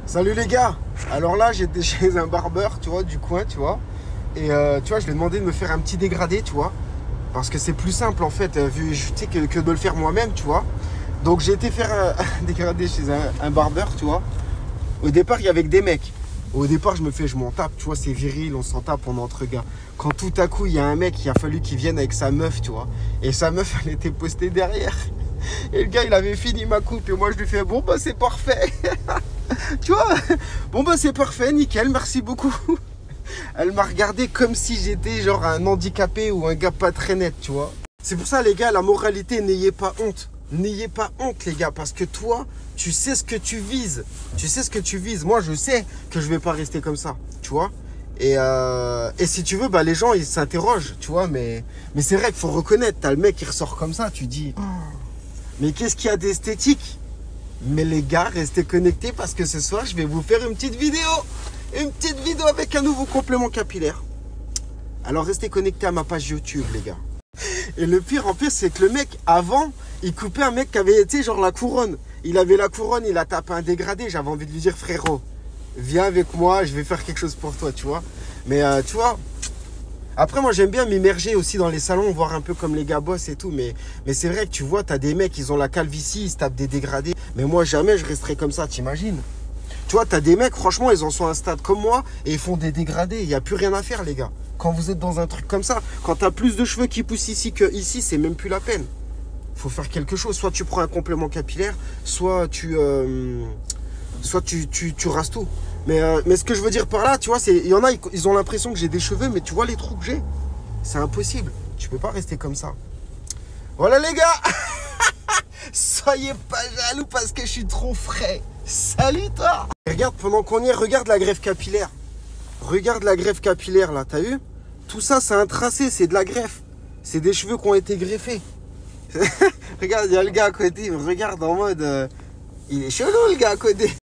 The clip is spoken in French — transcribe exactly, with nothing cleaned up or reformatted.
Salut les gars. Alors là j'étais chez un barbeur, tu vois, du coin, tu vois. Et euh, tu vois, je lui ai demandé de me faire un petit dégradé, tu vois. Parce que c'est plus simple en fait, vu, tu sais, que, que de le faire moi-même, tu vois. Donc j'ai été faire un, un dégradé chez un, un barbeur, tu vois. Au départ, il y avait que des mecs. Au départ, je me fais, je m'en tape, tu vois, c'est viril, on s'en tape, on est entre gars. Quand tout à coup, il y a un mec, il a fallu qu'il vienne avec sa meuf, tu vois. Et sa meuf, elle était postée derrière. Et le gars, il avait fini ma coupe. Et moi, je lui fais, bon, bah, c'est parfait. Tu vois, bon, bah, c'est parfait, nickel, merci beaucoup. Elle m'a regardé comme si j'étais genre un handicapé ou un gars pas très net, tu vois. C'est pour ça, les gars, la moralité, n'ayez pas honte. N'ayez pas honte, les gars, parce que toi, tu sais ce que tu vises. Tu sais ce que tu vises. Moi, je sais que je vais pas rester comme ça, tu vois. Et, euh, et si tu veux, bah, les gens, ils s'interrogent, tu vois. Mais, mais c'est vrai qu'il faut reconnaître, t'as le mec qui ressort comme ça, tu dis, oh, mais qu'est-ce qu'il y a d'esthétique? Mais les gars, restez connectés parce que ce soir, je vais vous faire une petite vidéo. Une petite vidéo avec un nouveau complément capillaire. Alors, restez connectés à ma page YouTube, les gars. Et le pire, en pire, c'est que le mec, avant, il coupait un mec qui avait été genre la couronne. Il avait la couronne, il a tapé un dégradé. J'avais envie de lui dire, frérot, viens avec moi, je vais faire quelque chose pour toi, tu vois. Mais euh, tu vois, après, moi, j'aime bien m'immerger aussi dans les salons, voir un peu comme les gars bossent et tout. Mais, mais c'est vrai que tu vois, t'as des mecs, ils ont la calvitie, ils se tapent des dégradés. Mais moi, jamais je resterai comme ça, t'imagines? Tu vois, t'as des mecs, franchement, ils en sont à un stade comme moi et ils font des dégradés. Il n'y a plus rien à faire, les gars. Quand vous êtes dans un truc comme ça, quand t'as plus de cheveux qui poussent ici que ici, c'est même plus la peine. Faut faire quelque chose. Soit tu prends un complément capillaire, soit tu, euh, soit tu, tu, tu rases tout. Mais, euh, mais ce que je veux dire par là, tu vois, c'est, il y en a, ils ont l'impression que j'ai des cheveux, mais tu vois les trous que j'ai, c'est impossible. Tu peux pas rester comme ça. Voilà, les gars. Soyez pas jaloux parce que je suis trop frais. Salut toi. Regarde, pendant qu'on y est, regarde la greffe capillaire. Regarde la greffe capillaire là, t'as vu? Tout ça, c'est un tracé, c'est de la greffe. C'est des cheveux qui ont été greffés. Regarde, il y a le gars à côté, il me regarde en mode... Euh, il est chelou le gars à côté.